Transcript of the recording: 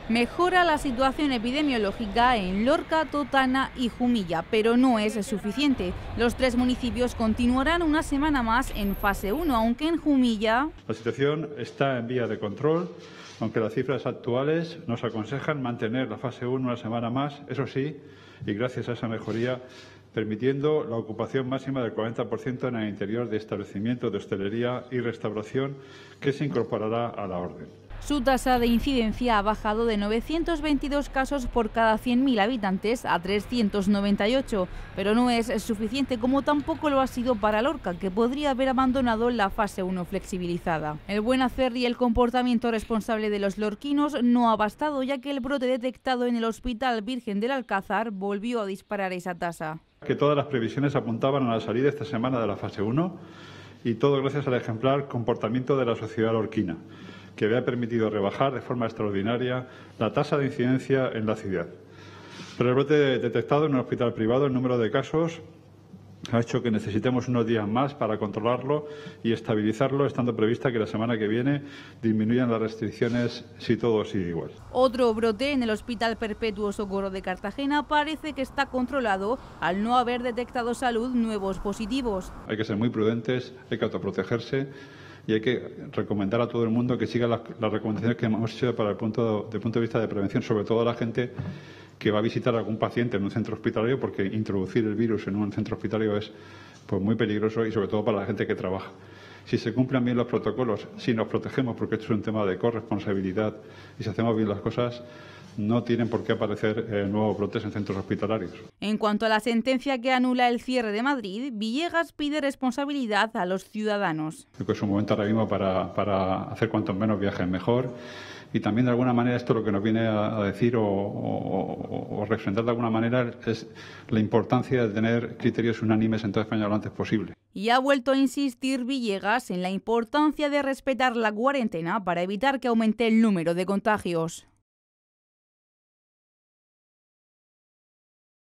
Mejora la situación epidemiológica en Lorca, Totana y Jumilla, pero no es suficiente. Los tres municipios continuarán una semana más en fase 1, aunque en Jumilla... La situación está en vía de control, aunque las cifras actuales nos aconsejan mantener la fase 1 una semana más, eso sí, y gracias a esa mejoría, permitiendo la ocupación máxima del 40% en el interior de establecimientos de hostelería y restauración, que se incorporará a la orden. Su tasa de incidencia ha bajado de 922 casos por cada 100.000 habitantes a 398, pero no es suficiente, como tampoco lo ha sido para Lorca, que podría haber abandonado la fase 1 flexibilizada. El buen hacer y el comportamiento responsable de los lorquinos no ha bastado, ya que el brote detectado en el Hospital Virgen del Alcázar volvió a disparar esa tasa. Que todas las previsiones apuntaban a la salida esta semana de la fase 1 y todo gracias al ejemplar comportamiento de la sociedad lorquina, que había permitido rebajar de forma extraordinaria la tasa de incidencia en la ciudad. Pero el brote detectado en un hospital privado, el número de casos, ha hecho que necesitemos unos días más para controlarlo y estabilizarlo, estando prevista que la semana que viene disminuyan las restricciones si todo sigue igual. Otro brote en el Hospital Perpetuo Socorro de Cartagena parece que está controlado al no haber detectado Salud nuevos positivos. Hay que ser muy prudentes, hay que autoprotegerse y hay que recomendar a todo el mundo que siga las recomendaciones que hemos hecho desde el punto de vista de prevención, sobre todo a la gente que va a visitar a algún paciente en un centro hospitalario, porque introducir el virus en un centro hospitalario es muy peligroso y sobre todo para la gente que trabaja. Si se cumplen bien los protocolos, si nos protegemos, porque esto es un tema de corresponsabilidad, y si hacemos bien las cosas, no tienen por qué aparecer nuevos brotes en centros hospitalarios. En cuanto a la sentencia que anula el cierre de Madrid, Villegas pide responsabilidad a los ciudadanos. Creo que es un momento ahora mismo para hacer cuantos menos viajes mejor. Y también, de alguna manera, esto lo que nos viene a decir o refrendar de alguna manera es la importancia de tener criterios unánimes en toda España lo antes posible. Y ha vuelto a insistir Villegas en la importancia de respetar la cuarentena para evitar que aumente el número de contagios.